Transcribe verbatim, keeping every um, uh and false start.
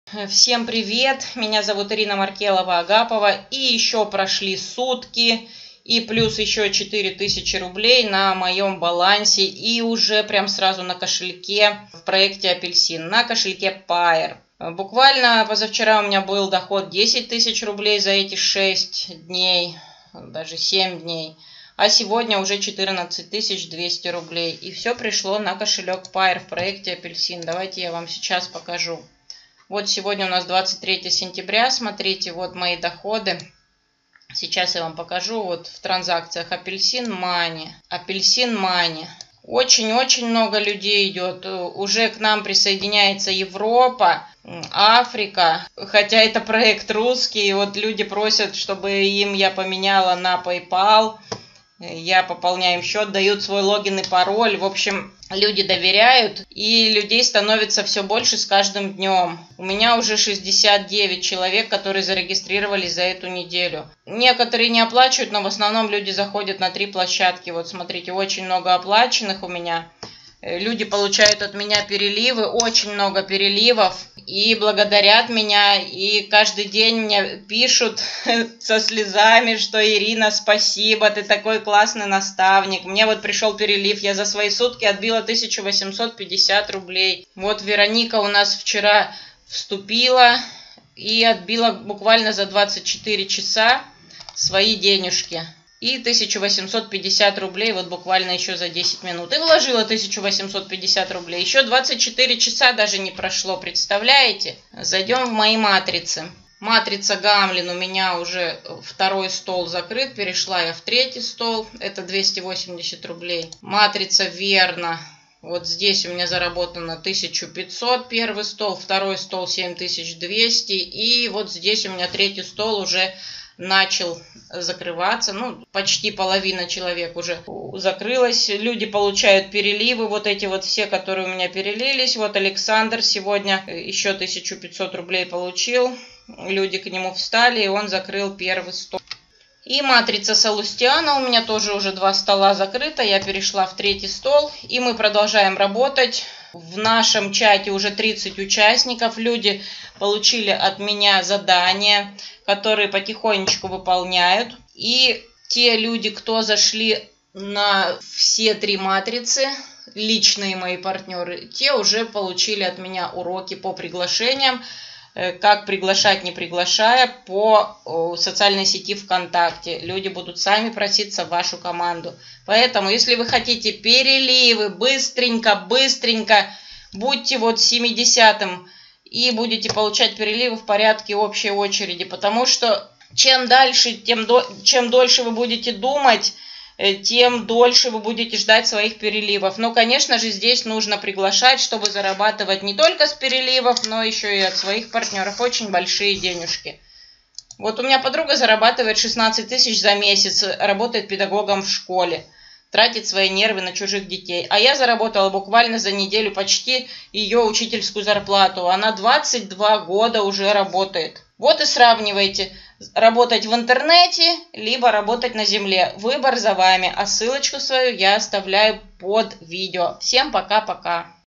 Всем привет! Меня зовут Ирина Маркелова-Агапова. И еще прошли сутки. И плюс еще четыре тысячи рублей на моем балансе. И уже прям сразу на кошельке в проекте Апельсин. На кошельке Payeer. Буквально позавчера у меня был доход десять тысяч рублей за эти шесть дней. Даже семь дней. А сегодня уже четырнадцать тысяч двести рублей. И все пришло на кошелек Payeer в проекте Апельсин. Давайте я вам сейчас покажу. Вот сегодня у нас двадцать третье сентября. Смотрите, вот мои доходы. Сейчас я вам покажу. Вот в транзакциях Апельсин Money. Апельсин Money. Очень-очень много людей идет. Уже к нам присоединяется Европа, Африка. Хотя это проект русский. Вот люди просят, чтобы им я поменяла на PayPal. Я пополняю им счет, дают свой логин и пароль. В общем, люди доверяют, и людей становится все больше с каждым днем. У меня уже шестьдесят девять человек, которые зарегистрировались за эту неделю. Некоторые не оплачивают, но в основном люди заходят на три площадки. Вот смотрите, очень много оплаченных у меня. Люди получают от меня переливы, очень много переливов, и благодарят меня, и каждый день мне пишут со слезами, что Ирина, спасибо, ты такой классный наставник. Мне вот пришел перелив, я за свои сутки отбила тысячу восемьсот пятьдесят рублей. Вот Вероника у нас вчера вступила и отбила буквально за двадцать четыре часа свои денежки. И тысячу восемьсот пятьдесят рублей вот буквально еще за десять минут. И вложила тысячу восемьсот пятьдесят рублей. Еще двадцать четыре часа даже не прошло, представляете? Зайдем в мои матрицы. Матрица Гамлин у меня уже второй стол закрыт. Перешла я в третий стол. Это двести восемьдесят рублей. Матрица Верна. Вот здесь у меня заработано тысяча пятьсот первый стол. Второй стол семь тысяч двести. И вот здесь у меня третий стол уже начал закрываться, ну, почти половина человек уже закрылась, люди получают переливы, вот эти вот все, которые у меня перелились, вот Александр сегодня еще тысячу пятьсот рублей получил, люди к нему встали, и он закрыл первый стол. И матрица Салустиана у меня тоже уже два стола закрыто, я перешла в третий стол, и мы продолжаем работать. В нашем чате уже тридцать участников, люди получили от меня задания, которые потихонечку выполняют. И те люди, кто зашли на все три матрицы, личные мои партнеры, те уже получили от меня уроки по приглашениям, как приглашать, не приглашая, по социальной сети ВКонтакте. Люди будут сами проситься в вашу команду. Поэтому, если вы хотите переливы, быстренько, быстренько, будьте вот семидесятым и будете получать переливы в порядке общей очереди. Потому что чем дальше, тем до, чем дольше вы будете думать, тем дольше вы будете ждать своих переливов. Но, конечно же, здесь нужно приглашать, чтобы зарабатывать не только с переливов, но еще и от своих партнеров очень большие денежки. Вот у меня подруга зарабатывает шестнадцать тысяч за месяц, работает педагогом в школе, тратит свои нервы на чужих детей. А я заработала буквально за неделю почти ее учительскую зарплату. Она двадцать два года уже работает. Вот и сравнивайте. Работать в интернете, либо работать на земле. Выбор за вами. А ссылочку свою я оставляю под видео. Всем пока-пока.